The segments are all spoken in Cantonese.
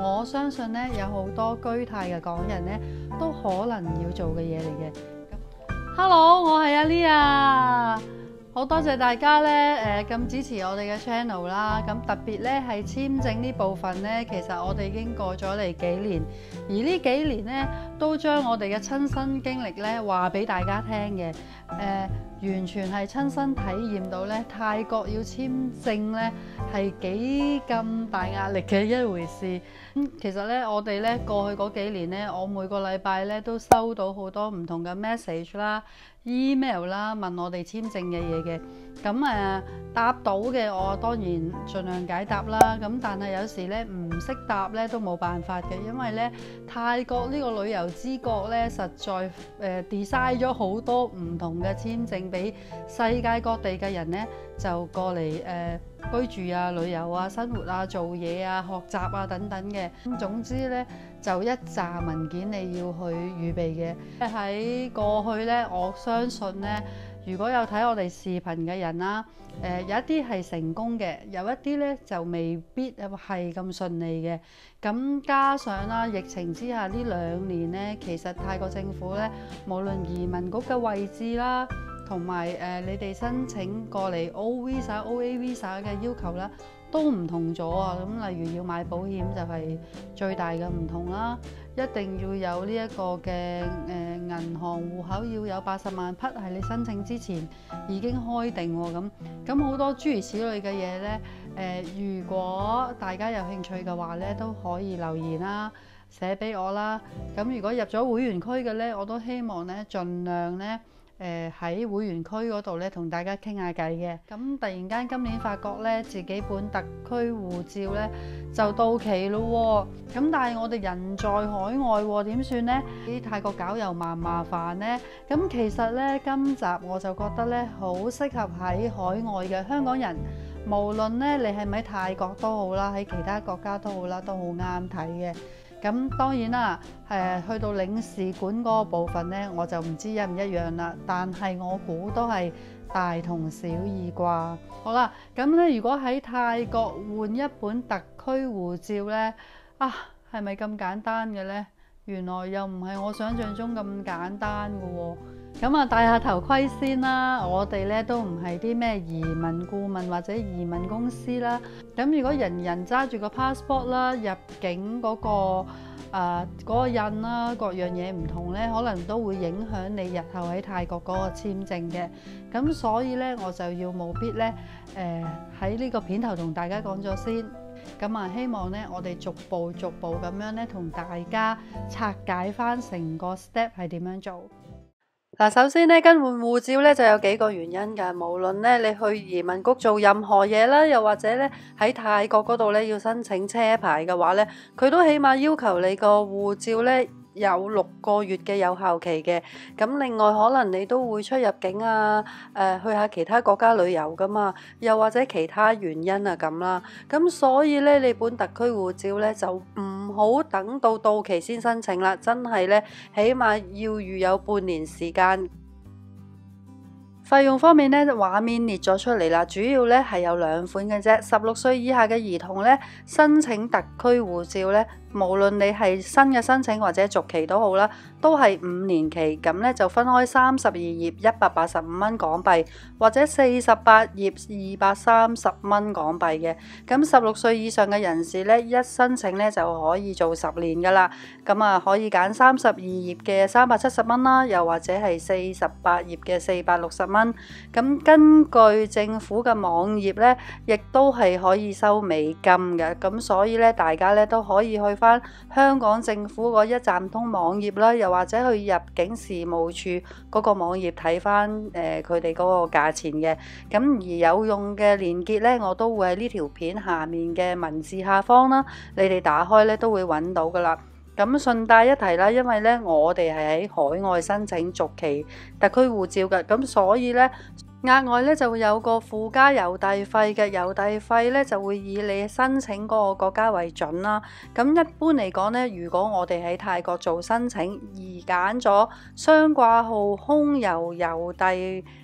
我相信呢，有好多居泰嘅港人呢，都可能要做嘅嘢嚟嘅。Hello， 我係阿 Lia， 好多謝大家呢咁支持我哋嘅 channel 啦。咁特別呢係簽證呢部分呢，其實我哋已經過咗嚟幾年，而呢幾年呢，都將我哋嘅親身經歷呢話俾大家聽嘅。完全係親身體驗到咧，泰國要簽證咧係幾咁大壓力嘅一回事。其實咧，我哋咧過去嗰幾年咧，我每個禮拜咧都收到好多唔同嘅 message 啦、email 啦，問我哋簽證嘅嘢嘅。咁答到嘅我當然盡量解答啦。咁但係有時咧唔識答咧都冇辦法嘅，因為咧泰國呢個旅遊之國咧實在design 咗好多唔同嘅簽證俾世界各地嘅人咧就過嚟居住啊、旅遊啊、生活啊、做嘢啊、學習啊等等嘅。咁總之咧就一紮文件你要去預備嘅。喺過去咧，我相信咧，如果有睇我哋視頻嘅人啦，有一啲係成功嘅，有一啲咧就未必係咁順利嘅。咁加上啦，疫情之下呢2年咧，其實泰國政府咧，無論移民局嘅位置啦，同埋你哋申請過嚟 O Visa、OA Visa 嘅要求啦，都唔同咗啊！咁例如要買保險就係最大嘅唔同啦，一定要有呢一個嘅銀行戶口要有80萬匹，係你申請之前已經開定喎。咁好多諸如此類嘅嘢呢。如果大家有興趣嘅話呢，都可以留言啦，寫俾我啦。咁如果入咗會員區嘅呢，我都希望呢盡量呢。喺會員區嗰度咧，同大家傾下偈嘅。咁突然間今年發覺咧，自己本特區護照咧就到期咯喎。咁但係我哋人在海外喎，點算呢？喺泰國搞又麻煩呢。咁其實咧，今集我就覺得咧，好適合喺海外嘅香港人，無論咧你係咪喺泰國都好啦，喺其他國家都好啦，都好啱睇嘅。咁當然啦，去到領事館嗰個部分呢，我就唔知一唔一樣啦。但係我估都係大同小異啩。好啦，咁咧如果喺泰國換一本特區護照呢，係咪咁簡單嘅呢？原來又唔係我想象中咁簡單嘅喎。咁戴下頭盔先啦，我哋咧都唔係啲咩移民顧問或者移民公司啦。咁如果人人揸住個 passport 啦，入境嗰個印啦，各樣嘢唔同咧，可能都會影響你日後喺泰國嗰個簽證嘅。咁所以咧，我就要務必咧，喺呢個片頭同大家講咗先。咁希望咧，我哋逐步咁樣咧，同大家拆解翻成個 step 係點樣做。嗱，首先咧，更換護照咧就有幾個原因㗎。無論咧你去移民局做任何嘢啦，又或者咧喺泰國嗰度咧要申請車牌嘅話咧，佢都起碼要求你個護照咧有6個月嘅有效期嘅。咁另外可能你都會出入境啊，去下其他國家旅遊㗎嘛，又或者其他原因啊咁啦。咁所以咧，你本特區護照咧就唔好等到期先申請啦，真係咧起碼要預有半年時間。費用方面咧，畫面列咗出嚟啦，主要咧係有2款嘅啫。16歲以下嘅兒童咧申請特區護照咧，無論你係新嘅申請或者續期都好啦，都係5年期。咁咧就分開32頁185蚊港幣，或者48頁230蚊港幣嘅。咁16歲以上嘅人士咧，一申請咧就可以做10年噶啦。咁可以揀32頁嘅370蚊啦，又或者係48頁嘅460蚊。咁根據政府嘅網頁咧，亦都係可以收美金嘅。咁所以咧，大家咧都可以去翻香港政府嗰一站通網頁啦，又或者去入境事務處嗰個網頁睇翻佢哋嗰個價錢嘅。咁而有用嘅連結咧，我都會喺呢條片下面嘅文字下方啦，你哋打開咧都會揾到噶啦。咁順帶一提啦，因為咧我哋係喺海外申請續期特區護照嘅，咁所以咧額外咧就會有個附加郵遞費嘅，郵遞費咧就會以你申請嗰個國家為準啦。咁一般嚟講咧，如果我哋喺泰國做申請而揀咗雙掛號空郵郵遞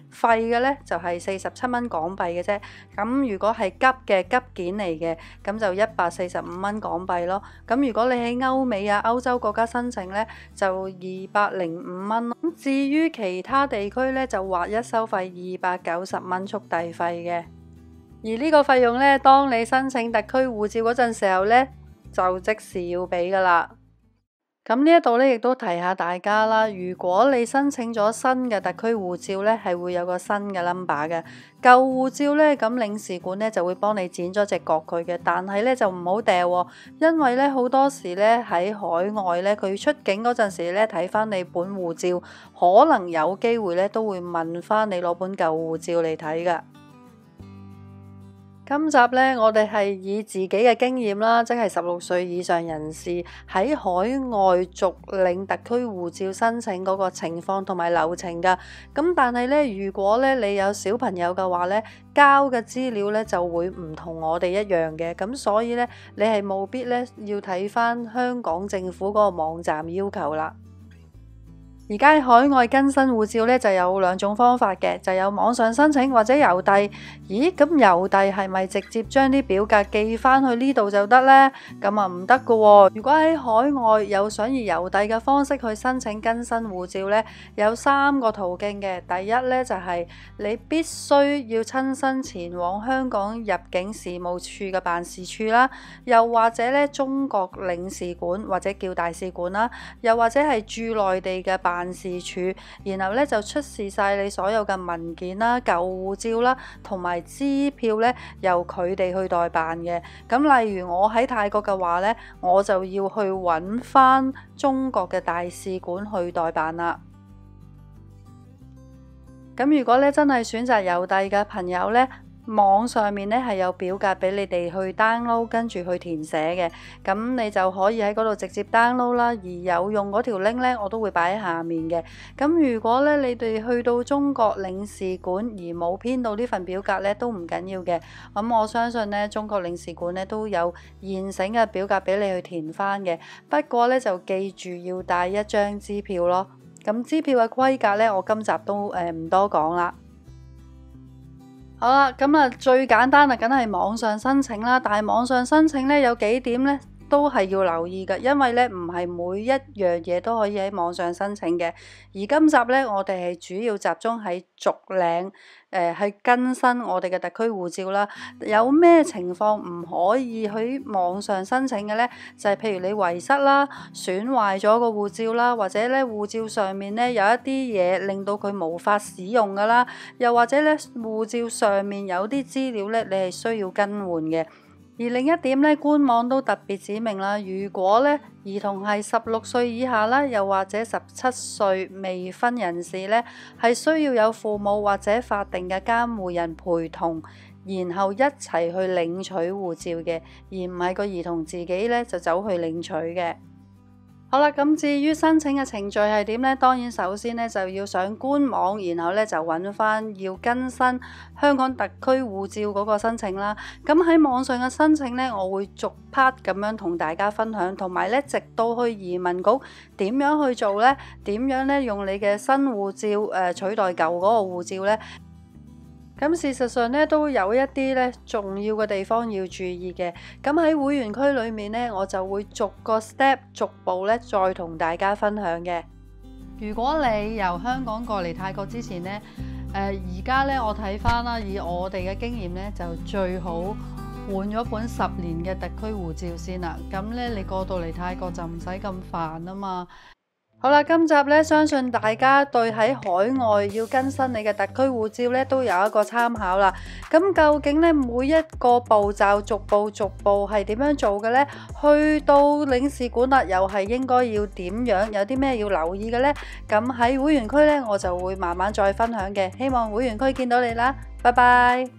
廢嘅呢就係47蚊港幣嘅啫。咁如果係急嘅急件嚟嘅，咁就145蚊港幣咯。咁如果你喺歐美啊、歐洲國家申請呢，就205蚊。至於其他地區呢，就劃一收費290蚊速遞費嘅。而呢個費用呢，當你申請特區護照嗰陣時候呢，就即時要俾噶啦。咁呢一度呢，亦都提下大家啦。如果你申請咗新嘅特區護照呢，係會有個新嘅 number 嘅。舊護照呢，咁領事館呢就會幫你剪咗隻角佢嘅，但係呢就唔好掉喎，因為呢好多時呢喺海外呢，佢出境嗰陣時呢睇翻你本護照，可能有機會呢都會問翻你攞本舊護照嚟睇噶。今集呢，我哋係以自己嘅經驗啦，即係16歲以上人士喺海外續領特區護照申請嗰個情況同埋流程㗎。咁但係呢，如果呢你有小朋友嘅話呢，交嘅資料呢就會唔同我哋一樣嘅。咁所以呢，你係務必呢要睇返香港政府嗰個網站要求啦。而家喺海外更新護照呢，就有兩種方法嘅，就有網上申請或者郵遞。咦，咁郵遞係咪直接將啲表格寄翻去呢度就得呢？咁啊唔得㗎喎。如果喺海外有想以郵遞嘅方式去申請更新護照呢，有3個途徑嘅。第一呢，就係你必須要親身前往香港入境事務處嘅辦事處啦，又或者呢中國領事館或者叫大使館啦，又或者係駐內地嘅辦事處，然後咧就出示晒你所有嘅文件啦、舊護照啦，同埋支票咧，由佢哋去代辦嘅。咁例如我喺泰國嘅話咧，我就要去揾翻中國嘅大使館去代辦啦。咁如果咧真係選擇郵遞嘅朋友咧，網上面咧係有表格俾你哋去 download， 跟住去填寫嘅。咁你就可以喺嗰度直接 download 啦。而有用嗰條 link 咧，我都會擺喺下面嘅。咁如果咧你哋去到中國領事館而冇編到呢份表格咧，都唔緊要嘅。咁我相信咧，中國領事館咧都有現成嘅表格俾你去填翻嘅。不過咧就記住要帶一張支票咯。咁支票嘅規格咧，我今集都唔多講啦。好啦，咁啊最簡單啊，梗係網上申請啦。但係網上申請咧有幾點咧都係要留意嘅，因為咧唔係每一樣嘢都可以喺網上申請嘅。而今集咧，我哋係主要集中喺續領去更新我哋嘅特區護照啦。有咩情況唔可以喺網上申請嘅咧？就係譬如你遺失啦、損壞咗個護照啦，或者咧護照上面咧有一啲嘢令到佢無法使用噶啦，又或者咧護照上面有啲資料咧你係需要更換嘅。而另一點咧，官網都特別指明啦，如果咧兒童係16歲以下啦，又或者17歲未婚人士咧，係需要有父母或者法定嘅監護人陪同，然後一齊去領取護照嘅，而唔係個兒童自己咧就走去領取嘅。好啦，咁至於申請嘅程序係點呢？當然首先呢就要上官網，然後呢就揾翻要更新香港特區護照嗰個申請啦。咁喺網上嘅申請呢，我會逐 part 咁樣同大家分享，同埋呢直到去移民局點樣去做呢？點樣呢用你嘅新護照取代舊嗰個護照呢？咁事實上咧都有一啲咧重要嘅地方要注意嘅。咁喺會員區裏面咧，我就會逐個 step 逐步咧再同大家分享嘅。如果你由香港過嚟泰國之前咧，而家咧我睇翻啦，以我哋嘅經驗咧，就最好換咗本10年嘅特區護照先啦。咁咧你過到嚟泰國就唔使咁煩啊嘛。好啦，今集咧相信大家對喺海外要更新你嘅特區護照咧都有一個參考啦。咁究竟咧每一個步驟逐步係點樣做嘅呢？去到領事館啦，又係應該要點樣？有啲咩要留意嘅呢？咁喺會員區咧，我就會慢慢再分享嘅。希望會員區見到你啦，拜拜。